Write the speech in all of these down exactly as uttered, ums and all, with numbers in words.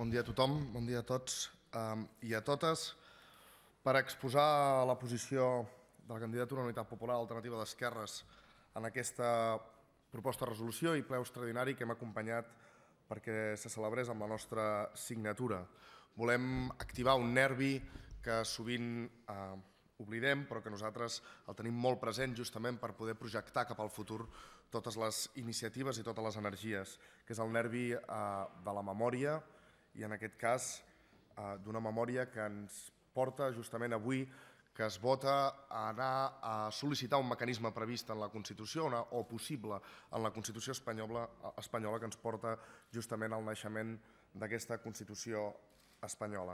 Bon dia a tothom, bon dia a tots i a totes. Per exposar la posició de la candidatura Unitat Popular Alternativa d'Esquerres en aquesta proposta de resolució i ple extraordinari que hem acompanyat perquè se celebrés amb la nostra signatura. Volem activar un nervi que sovint oblidem, però que nosaltres el tenim molt present justament per poder projectar cap al futur totes les iniciatives i totes les energies, que és el nervi de la memòria i en aquest cas d'una memòria que ens porta justament avui que es vota a anar a sol·licitar un mecanisme previst en la Constitució o possible en la Constitució espanyola que ens porta justament al naixement d'aquesta Constitució espanyola.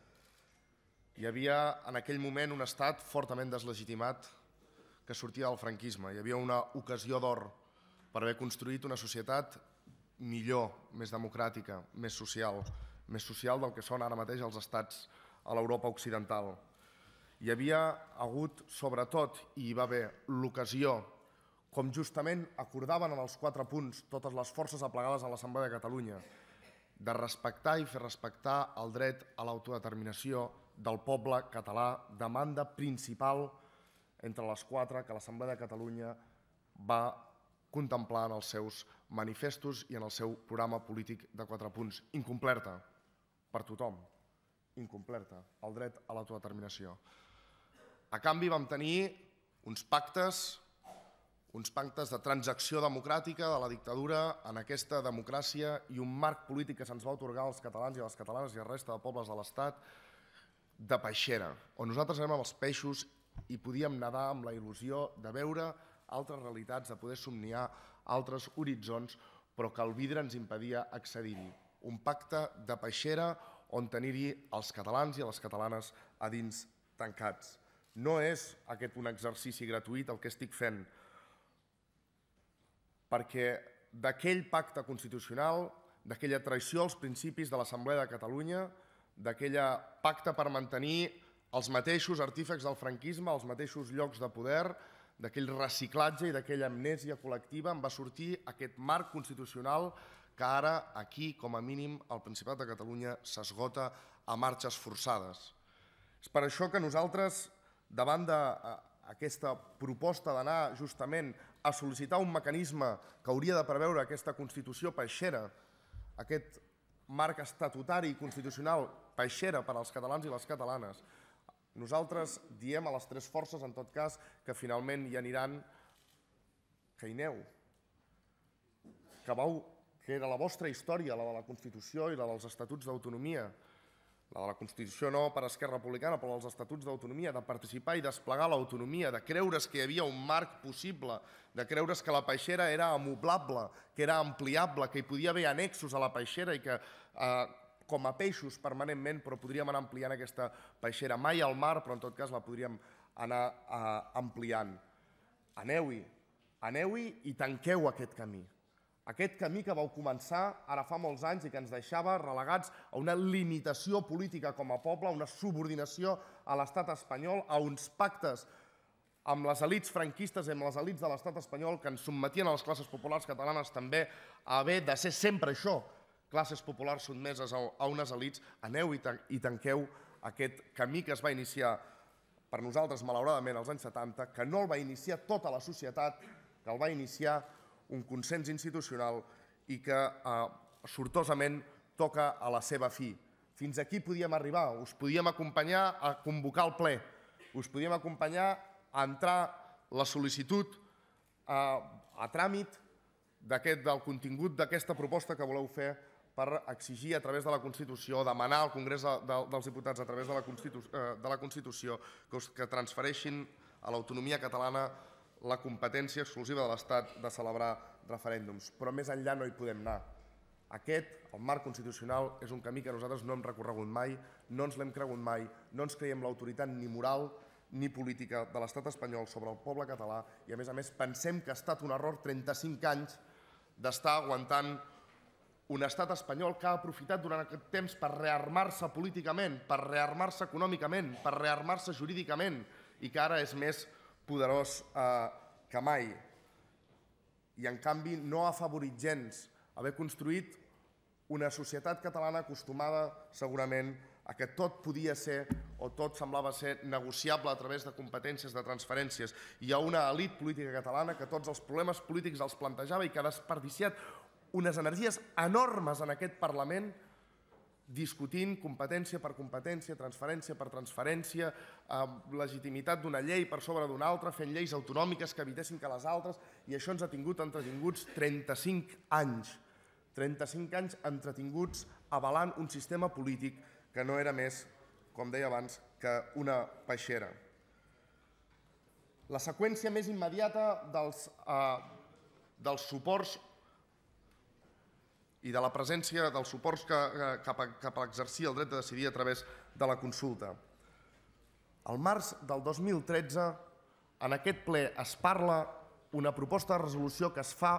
Hi havia en aquell moment un estat fortament deslegitimat que sortia del franquisme. Hi havia una ocasió d'or per haver construït una societat millor, més democràtica, més social, més social del que són ara mateix els estats a l'Europa occidental. Hi havia hagut, sobretot, i hi va haver l'ocasió, com justament acordaven en els quatre punts totes les forces aplegades a l'Assemblea de Catalunya, de respectar i fer respectar el dret a l'autodeterminació del poble català, demanda principal entre les quatre que l'Assemblea de Catalunya va contemplar en els seus manifestos i en el seu programa polític de quatre punts. Incomplerta per tothom, incomplerta, el dret a l'autodeterminació. A canvi vam tenir uns pactes, uns pactes de transacció democràtica de la dictadura en aquesta democràcia i un marc polític que se'ns va atorgar als catalans i a les catalanes i a la resta de pobles de l'Estat de peixera, on nosaltres érem els peixos i podíem nedar amb la il·lusió de veure altres realitats, de poder somniar altres horitzons, però que el vidre ens impedia accedir-hi. Un pacte de peixera on tenir-hi els catalans i les catalanes a dins tancats. No és aquest un exercici gratuït el que estic fent, perquè d'aquell pacte constitucional, d'aquella traïció als principis de l'Assemblea de Catalunya, d'aquell pacte per mantenir els mateixos artífecs del franquisme, els mateixos llocs de poder, d'aquell reciclatge i d'aquella amnèsia col·lectiva, en va sortir aquest marc constitucional que ara, aquí, com a mínim, al Principat de Catalunya s'esgota a marxes forçades. És per això que nosaltres, davant d'aquesta proposta d'anar justament a sol·licitar un mecanisme que hauria de preveure aquesta Constitució peixera, aquest marc estatutari i constitucional peixera per als catalans i les catalanes, nosaltres diem a les tres forces, en tot cas, que finalment hi aniran, que hi aneu, que vau, que era la vostra història, la de la Constitució i la dels Estatuts d'Autonomia, la de la Constitució no per Esquerra Republicana, però els Estatuts d'Autonomia, de participar i desplegar l'autonomia, de creure's que hi havia un marc possible, de creure's que la peixera era amoblable, que era ampliable, que hi podia haver annexos a la peixera i que com a peixos permanentment, però podríem anar ampliant aquesta peixera. Mai al mar, però en tot cas la podríem anar ampliant. Aneu-hi, aneu-hi i tanqueu aquest camí. Aquest camí que vau començar ara fa molts anys i que ens deixava relegats a una limitació política com a poble, a una subordinació a l'estat espanyol, a uns pactes amb les elits franquistes i amb les elits de l'estat espanyol que ens sotmetien a les classes populars catalanes també a haver de ser sempre això, classes populars sotmeses a unes elits. Aneu i tanqueu aquest camí que es va iniciar per nosaltres, malauradament, als anys setanta, que no el va iniciar tota la societat, que el va iniciar un consens institucional i que sortosament toca a la seva fi. Fins aquí podíem arribar, us podíem acompanyar a convocar el ple, us podíem acompanyar a entrar la sol·licitud a tràmit del contingut d'aquesta proposta que voleu fer per exigir a través de la Constitució, demanar al Congrés dels Diputats a través de la Constitució que transfereixin a l'autonomia catalana la competència exclusiva de l'Estat de celebrar referèndums. Però més enllà no hi podem anar. Aquest, el marc constitucional, és un camí que nosaltres no hem recorregut mai, no ens l'hem cregut mai, no ens creiem l'autoritat ni moral ni política de l'estat espanyol sobre el poble català i, a més a més, pensem que ha estat un error trenta-cinc anys d'estar aguantant un estat espanyol que ha aprofitat durant aquest temps per rearmar-se políticament, per rearmar-se econòmicament, per rearmar-se jurídicament i que ara és més poderós que mai. I, en canvi, no ha afavorit gens haver construït una societat catalana acostumada segurament a que tot podia ser o tot semblava ser negociable a través de competències, de transferències. Hi ha una elit política catalana que tots els problemes polítics els plantejava i que ha desperdiciat unes energies enormes en aquest Parlament discutint competència per competència, transferència per transferència, legitimitat d'una llei per sobre d'una altra, fent lleis autonòmiques que evitessin que les altres, i això ens ha tingut entretinguts trenta-cinc anys. trenta-cinc anys entretinguts avalant un sistema polític que no era més, com deia abans, que una peixera. La seqüència més immediata dels suports i de la presència dels suports cap a exercir el dret de decidir a través de la consulta. Al març del dos mil tretze, en aquest ple es parla una proposta de resolució que es fa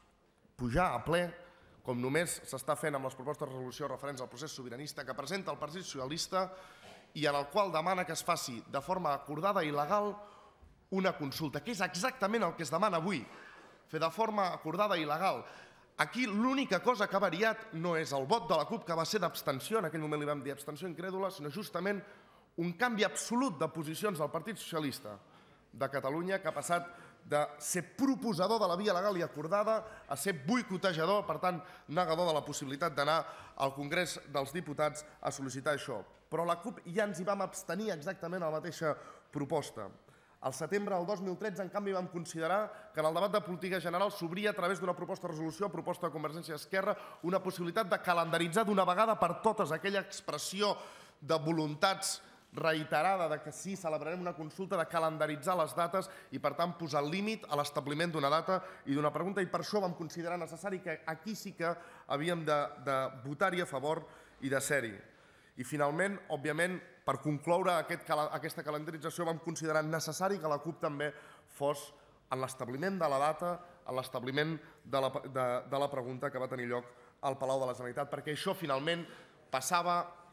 pujar a ple, com només s'està fent amb les propostes de resolució referents al procés sobiranista, que presenta el Partit Socialista i en el qual demana que es faci de forma acordada i legal una consulta, que és exactament el que es demana avui, fer de forma acordada i legal. Aquí l'única cosa que ha variat no és el vot de la CUP, que va ser d'abstenció, en aquell moment li vam dir abstenció incrèdula, sinó justament un canvi absolut de posicions del Partit Socialista de Catalunya, que ha passat de ser proposador de la via legal i acordada a ser boicotejador, per tant, negador de la possibilitat d'anar al Congrés dels Diputats a sol·licitar això. Però la CUP ja ens hi vam abstenir exactament a la mateixa proposta. Al setembre del dos mil tretze, en canvi, vam considerar que en el debat de política general s'obria a través d'una proposta de resolució, proposta de Convergència i Esquerra, una possibilitat de calendaritzar d'una vegada per totes aquella expressió de voluntats reiterada de que sí, celebrarem una consulta, de calendaritzar les dates i, per tant, posar límit a l'establiment d'una data i d'una pregunta, i per això vam considerar necessari que aquí sí que havíem de votar-hi a favor i de ser-hi. I, finalment, òbviament, per concloure aquesta calendarització, vam considerar necessari que la CUP també fos en l'establiment de la data, en l'establiment de la pregunta que va tenir lloc al Palau de la Generalitat, perquè això, finalment, passava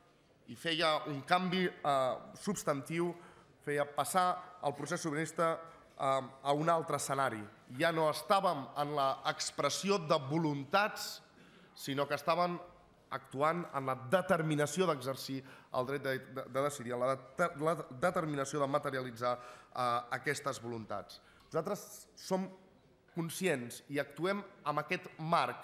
i feia un canvi substantiu, feia passar el procés sobiranista a un altre escenari. Ja no estàvem en l'expressió de voluntats, sinó que estàvem actuant en la determinació d'exercir el dret de decidir, en la determinació de materialitzar aquestes voluntats. Nosaltres som conscients i actuem amb aquest marc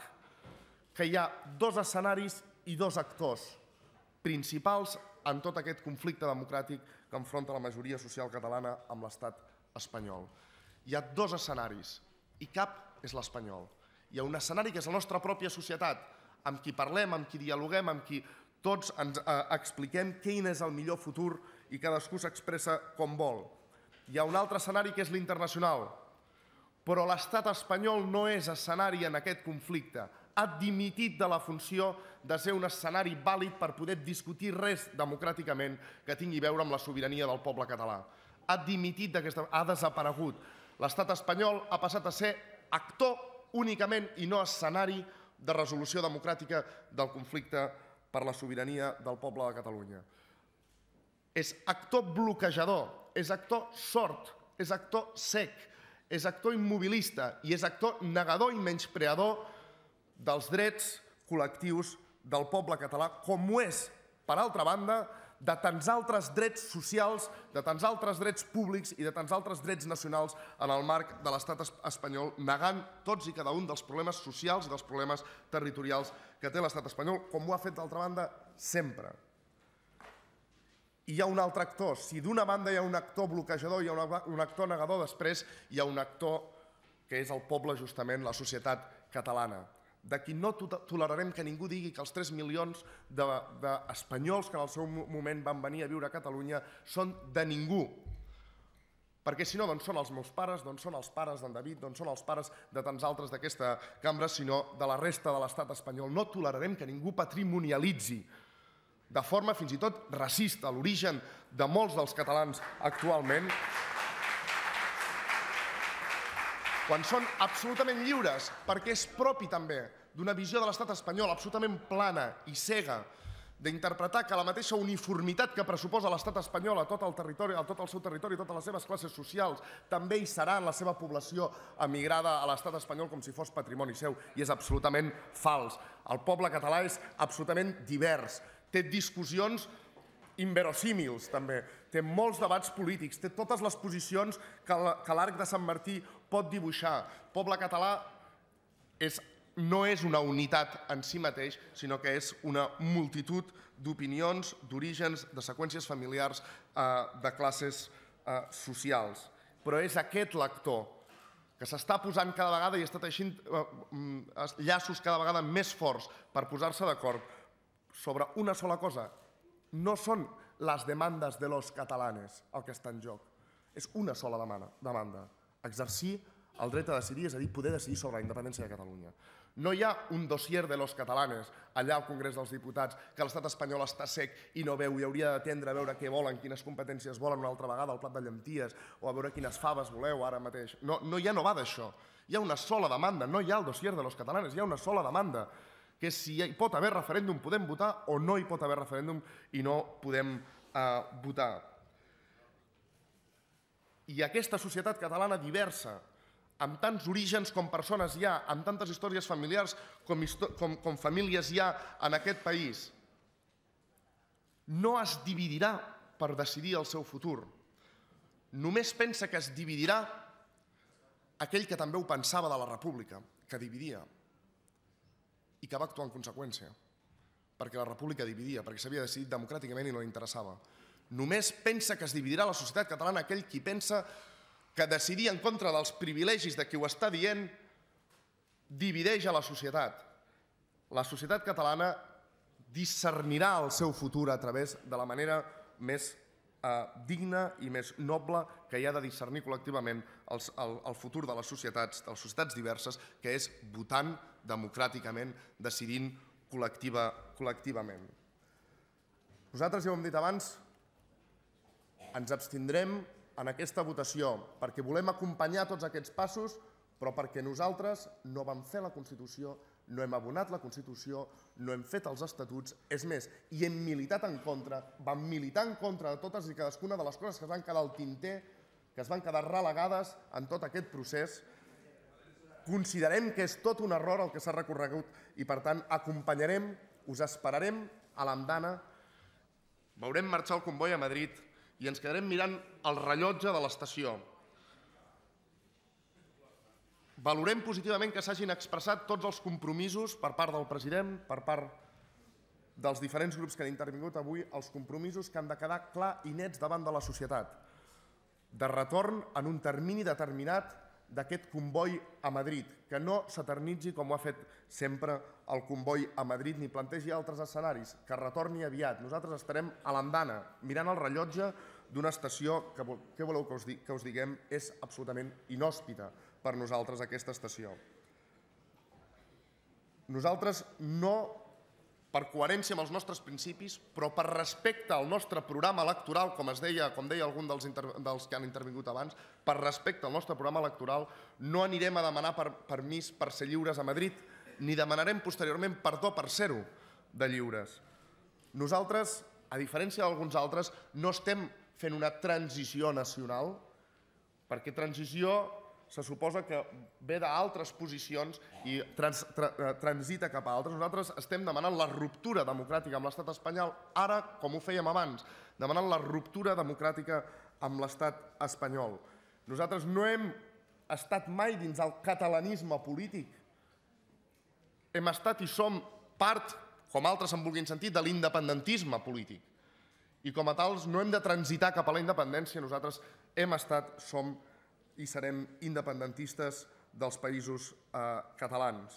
que hi ha dos escenaris i dos actors principals en tot aquest conflicte democràtic que enfronta la majoria social catalana amb l'estat espanyol. Hi ha dos escenaris i cap és l'espanyol. Hi ha un escenari que és la nostra pròpia societat, amb qui parlem, amb qui dialoguem, amb qui tots ens expliquem quin és el millor futur i cadascú s'expressa com vol. Hi ha un altre escenari que és l'internacional, però l'estat espanyol no és escenari en aquest conflicte. Ha dimitit de la funció de ser un escenari vàlid per poder discutir res democràticament que tingui a veure amb la sobirania del poble català. Ha dimitit d'aquesta... ha desaparegut. L'estat espanyol ha passat a ser actor únicament i no escenari de resolució democràtica del conflicte per la sobirania del poble de Catalunya. És actor bloquejador, és actor sord, és actor sec, és actor immobilista i és actor negador i menyspreador dels drets col·lectius del poble català, com ho és, per altra banda, de tants altres drets socials, de tants altres drets públics i de tants altres drets nacionals en el marc de l'estat espanyol, negant tots i cada un dels problemes socials i dels problemes territorials que té l'estat espanyol, com ho ha fet, d'altra banda, sempre. I hi ha un altre actor. Si d'una banda hi ha un actor bloquejador, hi ha un actor negador, després hi ha un actor que és el poble, justament, la societat catalana, de qui no tolerarem que ningú digui que els tres milions d'espanyols que en el seu moment van venir a viure a Catalunya són de ningú. Perquè si no, d'on són els meus pares, d'on són els pares d'en David, d'on són els pares de tants altres d'aquesta cambra, sinó de la resta de l'estat espanyol. No tolerarem que ningú patrimonialitzi de forma fins i tot racista l'origen de molts dels catalans actualment, quan són absolutament lliures, perquè és propi també d'una visió de l'estat espanyol absolutament plana i cega d'interpretar que la mateixa uniformitat que pressuposa l'estat espanyol a tot el territori, a tot el seu territori, a totes les seves classes socials, també hi serà en la seva població emigrada a l'estat espanyol com si fos patrimoni seu, i és absolutament fals. El poble català és absolutament divers, té discussions inverosímils també, té molts debats polítics, té totes les posicions que l'Arc de Sant Martí pot dibuixar. El poble català no és una unitat en si mateix, sinó que és una multitud d'opinions, d'orígens, de seqüències familiars, de classes socials. Però és aquest lector que s'està posant cada vegada i està teixint llaços cada vegada més forts per posar-se d'acord sobre una sola cosa. No són les demandes de los catalanes el que està en joc. És una sola demanda. Exercir el dret a decidir, és a dir, poder decidir sobre la independència de Catalunya. No hi ha un dossier de los catalanes allà al Congrés dels Diputats que l'estat espanyol està sec i no veu i hauria d'atendre a veure què volen, quines competències volen una altra vegada, el plat de llenties, o a veure quines faves voleu ara mateix. No, ja no va d'això. Hi ha una sola demanda, no hi ha el dossier de los catalanes, hi ha una sola demanda, que és si hi pot haver referèndum podem votar o no hi pot haver referèndum i no podem votar. I aquesta societat catalana diversa, amb tants orígens com persones hi ha, amb tantes històries familiars com famílies hi ha en aquest país, no es dividirà per decidir el seu futur. Només pensa que es dividirà aquell que també ho pensava de la República, que dividia, i que va actuar en conseqüència, perquè la República dividia, perquè s'havia decidit democràticament i no li interessava. Només pensa que es dividirà la societat catalana aquell qui pensa que decidir en contra dels privilegis de qui ho està dient divideix a la societat. La societat catalana discernirà el seu futur a través de la manera més digna i més noble que hi ha de discernir col·lectivament el futur de les societats, de les societats diverses, que és votant democràticament, decidint col·lectivament. Nosaltres, ja ho hem dit abans, ens abstindrem en aquesta votació, perquè volem acompanyar tots aquests passos, però perquè nosaltres no vam fer la Constitució, no hem abonat la Constitució, no hem fet els estatuts, és més, i hem militat en contra, vam militar en contra de totes i cadascuna de les coses que es van quedar al tinter, que es van quedar relegades en tot aquest procés. Considerem que és tot un error el que s'ha recorregut i, per tant, acompanyarem, us esperarem a l'andana, veurem marxar el comboi a Madrid i ens quedarem mirant el rellotge de l'estació. Valorem positivament que s'hagin expressat tots els compromisos per part del president, per part dels diferents grups que han intervingut avui, els compromisos que han de quedar clar i nets davant de la societat, de retorn en un termini determinat d'aquest comboi a Madrid, que no s'eternitzi com ho ha fet sempre el comboi a Madrid ni plantegi altres escenaris, que retorni aviat. Nosaltres estarem a l'andana, mirant el rellotge d'una estació que, què voleu que us diguem, és absolutament inhòspita per nosaltres, aquesta estació. Nosaltres no, per coherència amb els nostres principis, però per respecte al nostre programa electoral, com es deia, com deia algun dels, dels que han intervingut abans, per respecte al nostre programa electoral, no anirem a demanar per, permís per ser lliures a Madrid, ni demanarem posteriorment perdó per ser-ho de lliures. Nosaltres, a diferència d'alguns altres, no estem fent una transició nacional, perquè transició se suposa que ve d'altres posicions i trans, tra, transita cap a altres. Nosaltres estem demanant la ruptura democràtica amb l'estat espanyol, ara, com ho fèiem abans, demanant la ruptura democràtica amb l'estat espanyol. Nosaltres no hem estat mai dins del catalanisme polític. Hem estat i som part, com altres en vulguin sentir, de l'independentisme polític. I com a tals no hem de transitar cap a la independència. Nosaltres hem estat, som i serem independentistes dels països catalans.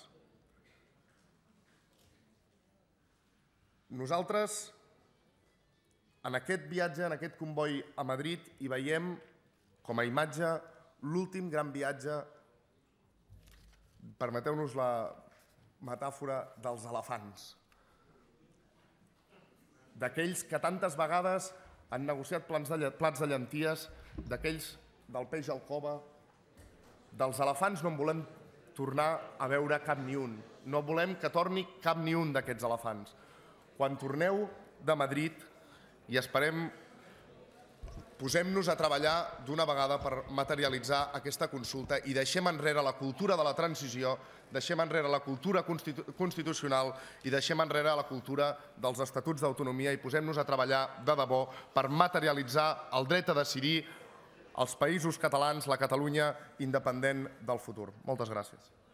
Nosaltres, en aquest viatge, en aquest comboi a Madrid, hi veiem com a imatge l'últim gran viatge, permeteu-nos la metàfora, dels elefants. D'aquells que tantes vegades han negociat plats de llenties, d'aquells del peix al cova, dels elefants no en volem tornar a veure cap ni un. No volem que torni cap ni un d'aquests elefants. quan torneu de Madrid i esperem posem-nos a treballar d'una vegada per materialitzar aquesta consulta i deixem enrere la cultura de la transició, deixem enrere la cultura constitucional i deixem enrere la cultura dels estatuts d'autonomia i posem-nos a treballar de debò per materialitzar el dret a decidir als països catalans, la Catalunya independent del futur. Moltes gràcies.